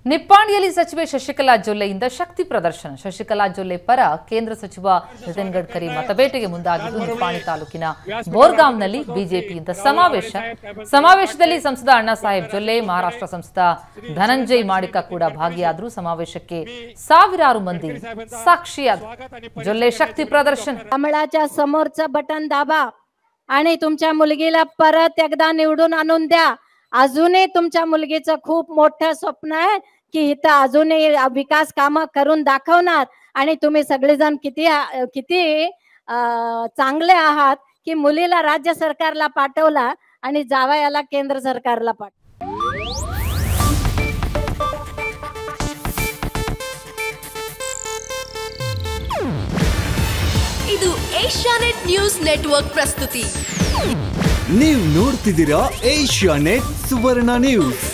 ನಿಪ್ಪಾಣಿಯಲ್ಲಿ ಸಚಿವೆ ಶಶಿಕಲಾ ಜೊಲ್ಲೆಯಿಂದ ಶಕ್ತಿ ಪ್ರದರ್ಶನ. ಶಶಿಕಲಾ ಜೊಲ್ಲೆ ಪರ ಕೇಂದ್ರ ಸಚಿವ ನಿತಿನ್ ಗಡ್ಕರಿ ಮತಬೇಟೆಗೆ ಮುಂದಾಗಿದ್ದು ನಿಪ್ಪಾಣಿ ತಾಲೂಕಿನ ಬೋರ್ಗಾಂವ್ನಲ್ಲಿ ಬಿಜೆಪಿಯಿಂದ ಸಮಾವೇಶದಲ್ಲಿ ಸಂಸದ ಅಣ್ಣಾ ಸಾಹೇಬ್ ಜೊಲ್ಲೆ, ಮಹಾರಾಷ್ಟ್ರ ಸಂಸದ ಧನಂಜಯ್ ಮಾಡಿಕ ಕೂಡ ಭಾಗಿಯಾದರು. ಸಮಾವೇಶಕ್ಕೆ ಸಾವಿರಾರು ಮಂದಿ साक्षीयात जोल्ले शक्ती प्रदर्शन. कमळाच्या समोरचं बटन दाबा आणि तुमच्या मुलगीला परत एकदा निवडून आणून द्या. अजूनही तुमच्या मुलगीचं खूप मोठं स्वप्न आहे की इथं अजूनही विकास कामं करून दाखवणार आणि तुम्ही सगळेजण किती चांगले आहात की मुलीला राज्य सरकारला पाठवला आणि जावयाला केंद्र सरकारला पाठवला. ಇದು ಏಷ್ಯಾನೆಟ್ ನ್ಯೂಸ್ ನೆಟ್ವರ್ಕ್ ಪ್ರಸ್ತುತಿ. ನೀವು ನೋಡ್ತಿದ್ದೀರಾ ಏಷ್ಯಾನೆಟ್ ಸುವರ್ಣ ನ್ಯೂಸ್.